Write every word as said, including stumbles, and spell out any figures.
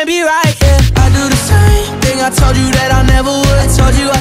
be right, yeah. I do the same thing I told you that I never would. I told you I